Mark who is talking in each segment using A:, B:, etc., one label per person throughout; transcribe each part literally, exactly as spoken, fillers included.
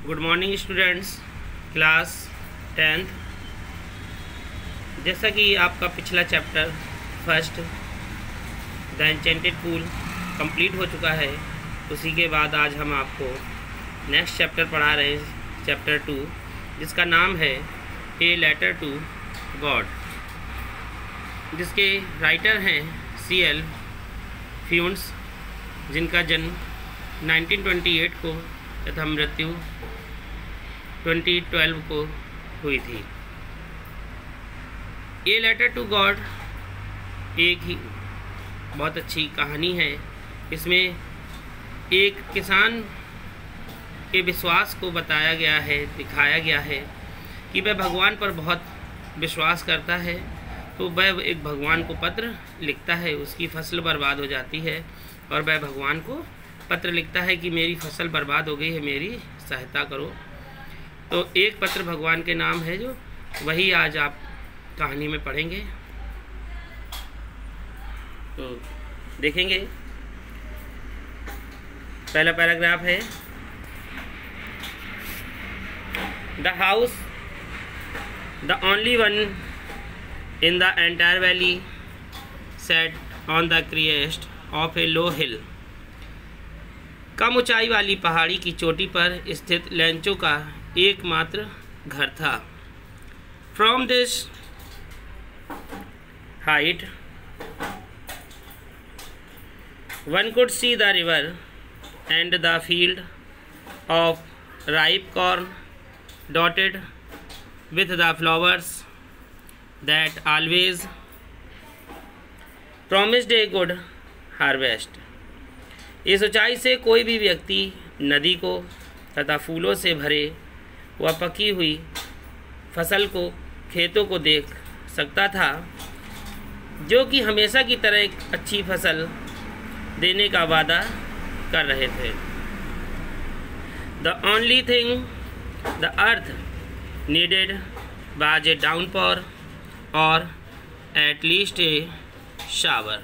A: Good morning students, class tenth. जैसा कि आपका पिछला chapter first the enchanted pool complete हो चुका है, उसी के बाद आज हम आपको नेक्स्ट चैप्टर पढ़ा रहे हैं, चैप्टर टू, जिसका नाम है ए लेटर टू गॉड, जिसके राइटर हैं सी एल फ्यून्स, जिनका जन्म नाइनटीन ट्वेंटी एट को तथा मृत्यु ट्वेंटी ट्वेल्व को हुई थी। ए लेटर टू गॉड एक ही बहुत अच्छी कहानी है। इसमें एक किसान के विश्वास को बताया गया है, दिखाया गया है कि वह भगवान पर बहुत विश्वास करता है, तो वह एक भगवान को पत्र लिखता है। उसकी फसल बर्बाद हो जाती है और वह भगवान को पत्र लिखता है कि मेरी फसल बर्बाद हो गई है, मेरी सहायता करो। तो एक पत्र भगवान के नाम है, जो वही आज आप कहानी में पढ़ेंगे। तो देखेंगे, पहला पैराग्राफ है, the house the only one in the entire valley set on the crest of a low hill. कम ऊंचाई वाली पहाड़ी की चोटी पर स्थित लेंचो का एकमात्र घर था। From this height one could see the river and the field of ripe corn dotted with the flowers that always promised a good harvest। इस ऊंचाई से कोई भी व्यक्ति नदी को तथा फूलों से भरे व पकी हुई फसल को, खेतों को देख सकता था, जो कि हमेशा की तरह एक अच्छी फसल देने का वादा कर रहे थे। The only thing the earth needed was a downpour or at least a shower।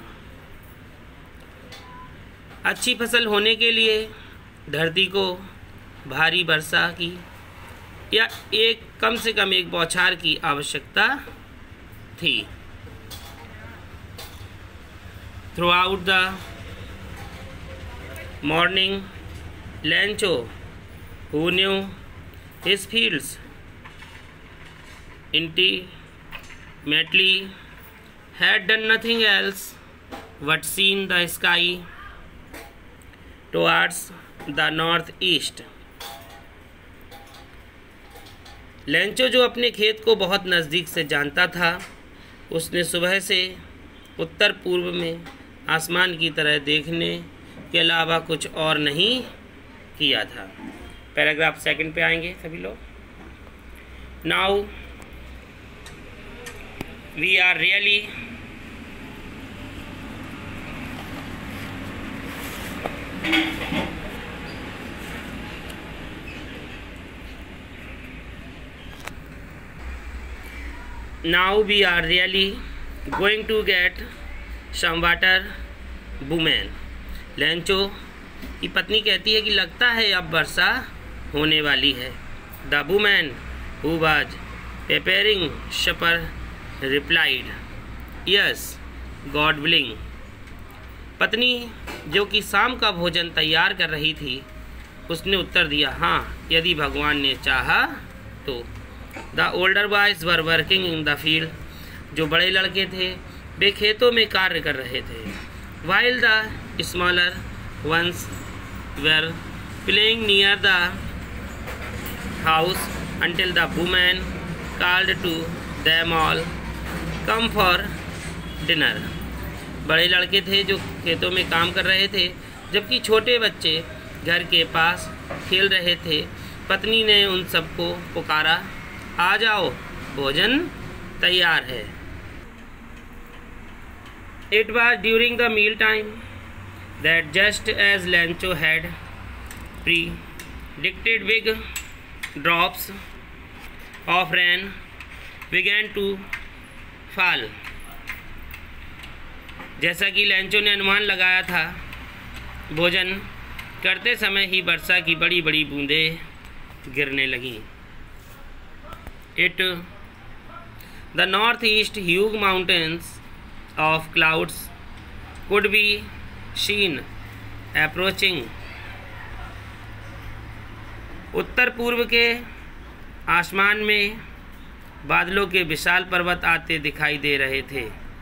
A: अच्छी फसल होने के लिए धरती को भारी वर्षा की या एक कम से कम एक बौछार की आवश्यकता थी। Throughout the morning Lencho, who knew his fields intimately, had done nothing else but seen the sky towards the northeast। Lencho, जो अपने खेत को बहुत नज़दीक से जानता था, उसने सुबह से उत्तर पूर्व में आसमान की तरह देखने के अलावा कुछ और नहीं किया था। पैराग्राफ सेकंड पे आएंगे सभी लोग। Now we are really now we are really going to get some water women. Lencho की पत्नी कहती है कि लगता है अब वर्षा होने वाली है। The women who was preparing supper replied, yes God willing. पत्नी, जो कि शाम का भोजन तैयार कर रही थी, उसने उत्तर दिया, हाँ, यदि भगवान ने चाहा तो। The older boys were working in the field. जो बड़े लड़के थे वे खेतों में कार्य कर रहे थे। While the smaller ones were playing near the house until the woman called to them all, come for dinner। बड़े लड़के थे जो खेतों में काम कर रहे थे, जबकि छोटे बच्चे घर के पास खेल रहे थे। पत्नी ने उन सबको पुकारा, आ जाओ, भोजन तैयार है। It was during the meal time that just as Lencho had predicted, big drops of rain began to fall। जैसा कि लेंचो ने अनुमान लगाया था, भोजन करते समय ही वर्षा की बड़ी बड़ी बूंदें गिरने लगीं। It the north east huge mountains of clouds could be seen approaching. उत्तर पूर्व के आसमान में बादलों के विशाल पर्वत आते दिखाई दे रहे थे।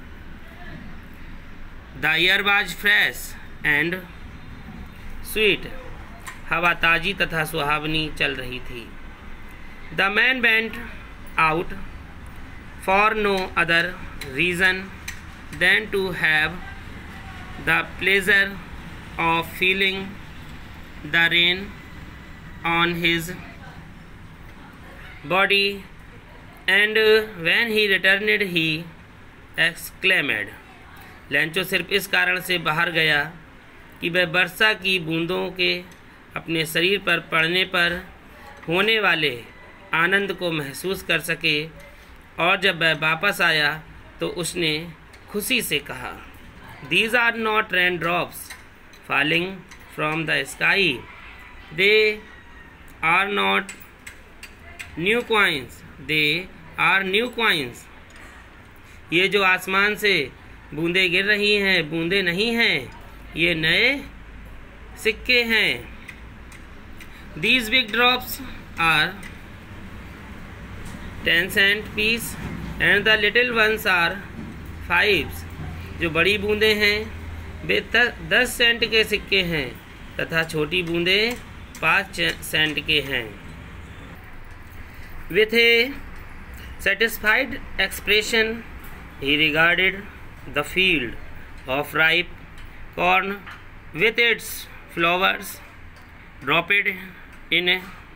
A: The air was fresh and sweet. हवा ताजी तथा सुहावनी चल रही थी। The man went out for no other reason than to have the pleasure of feeling the rain on his body, and when he returned he exclaimed। Lencho सिर्फ इस कारण से बाहर गया कि वह वर्षा की बूंदों के अपने शरीर पर पड़ने पर होने वाले आनंद को महसूस कर सके, और जब वह वापस आया तो उसने खुशी से कहा, These are not raindrops falling from the sky, they are not new coins, they are new coins। ये जो आसमान से बूंदें गिर रही हैं बूंदें नहीं हैं, ये नए सिक्के हैं। These big drops are ten cent piece and the little ones are fives। जो बड़ी बूंदें हैं वे दस सेंट के सिक्के हैं तथा छोटी बूंदें पाँच सेंट के हैं। With a satisfied expression he regarded the field of ripe corn with its flowers dropped in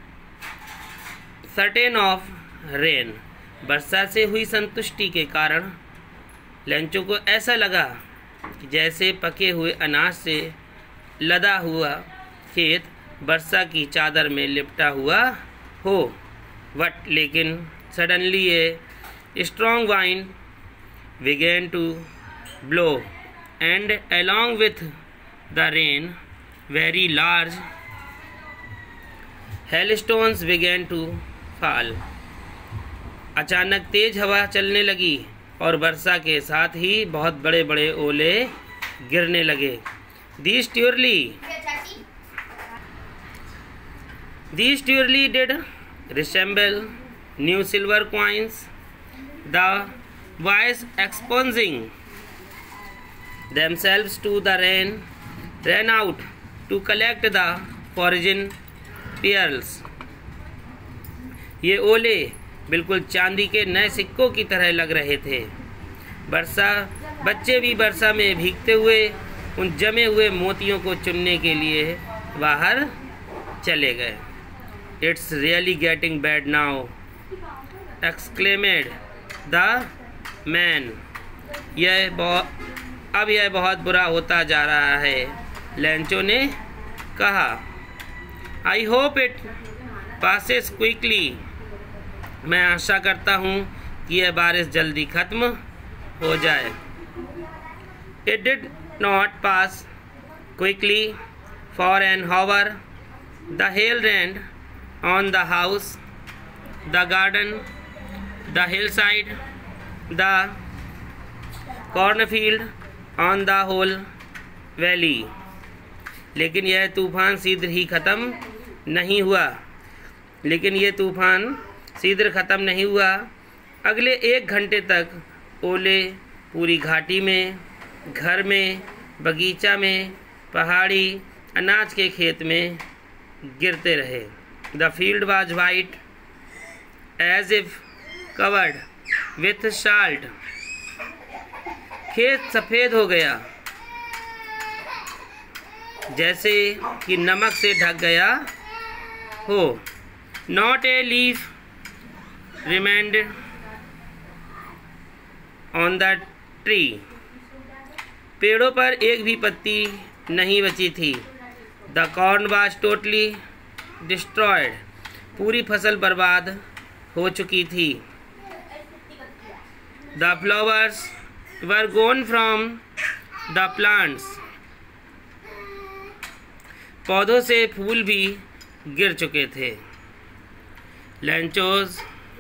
A: certain of rain। वर्षा से हुई संतुष्टि के कारण लेंचो को ऐसा लगा कि जैसे पके हुए अनाज से लदा हुआ खेत वर्षा की चादर में लिपटा हुआ हो। बट लेकिन suddenly a strong wind began to blow and along with the rain very large hailstones began to fall. अचानक तेज हवा चलने लगी और वर्षा के साथ ही बहुत बड़े बड़े ओले गिरने लगे। These surely These surely did resemble new silver coins, the boys exposing themselves to the rain ran out to collect the foreign pearls। ये ओले बिल्कुल चांदी के नए सिक्कों की तरह लग रहे थे। वर्षा बच्चे भी वर्षा में भीगते हुए उन जमे हुए मोतियों को चुनने के लिए बाहर चले गए। It's really getting bad now exclaimed the man. यह बहुत अब यह बहुत बुरा होता जा रहा है, लेंचो ने कहा। I hope it passes quickly. मैं आशा करता हूँ कि यह बारिश जल्दी खत्म हो जाए। It did not pass quickly for an hour. The hail rained on the house, the garden, the hill side, the cornfield, on the whole valley. लेकिन यह तूफान शीघ्र ही ख़त्म नहीं हुआ लेकिन ये तूफान शीघ्र ख़त्म नहीं हुआ। अगले एक घंटे तक ओले पूरी घाटी में, घर में, बगीचा में, पहाड़ी अनाज के खेत में गिरते रहे। The field was white as if covered with salt. खेत सफ़ेद हो गया जैसे कि नमक से ढक गया हो। Not a leaf remained on the tree. पेड़ों पर एक भी पत्ती नहीं बची थी। The corn was totally destroyed. पूरी फसल बर्बाद हो चुकी थी। The flowers were gone from the plants. पौधों से फूल भी गिर चुके थे। Lencho's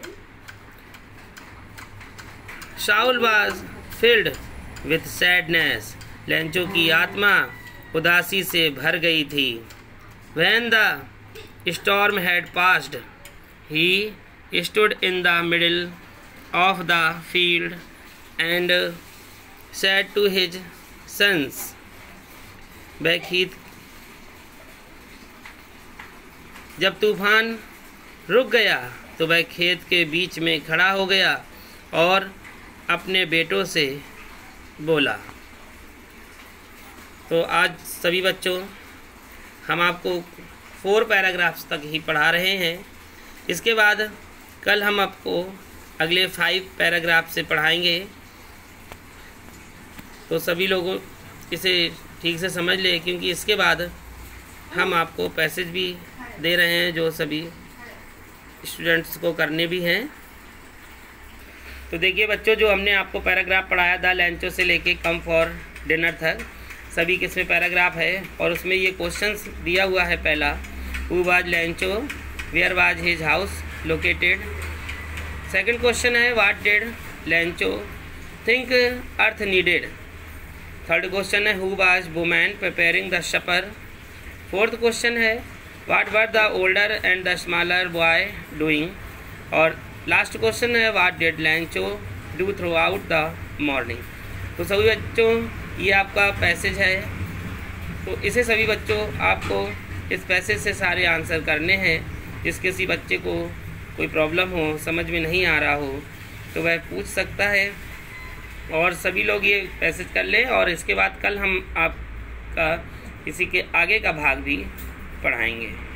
A: soul was filled with sadness. लेंचो की आत्मा उदासी से भर गई थी। When the storm had passed he stood in the middle of the field and said to his sons. वह खेत जब तूफान रुक गया तो वह खेत के बीच में खड़ा हो गया और अपने बेटों से बोला। तो आज सभी बच्चों हम आपको फोर पैराग्राफ्स तक ही पढ़ा रहे हैं। इसके बाद कल हम आपको अगले फाइव पैराग्राफ से पढ़ाएंगे। तो सभी लोगों इसे ठीक से समझ ले, क्योंकि इसके बाद हम आपको पैसेज भी दे रहे हैं जो सभी स्टूडेंट्स को करने भी हैं। तो देखिए बच्चों, जो हमने आपको पैराग्राफ पढ़ाया द लेंचो से लेके कम फॉर डिनर तक, सभी किस्में पैराग्राफ है और उसमें ये क्वेश्चंस दिया हुआ है। पहला, who was Lencho, where was his house located. Second question है, what did Lencho think earth needed. Third question है, who was woman preparing the supper. Fourth question है, what were the older and the smaller boy doing. और last question है, what did Lencho do throughout the morning. तो सभी बच्चों ये आपका passage है। तो इसे सभी बच्चों आपको इस पैसेज से सारे आंसर करने हैं। जिस किसी बच्चे को कोई प्रॉब्लम हो, समझ में नहीं आ रहा हो, तो वह पूछ सकता है। और सभी लोग ये पैसेज कर लें और इसके बाद कल हम आपका इसी के आगे का भाग भी पढ़ाएंगे।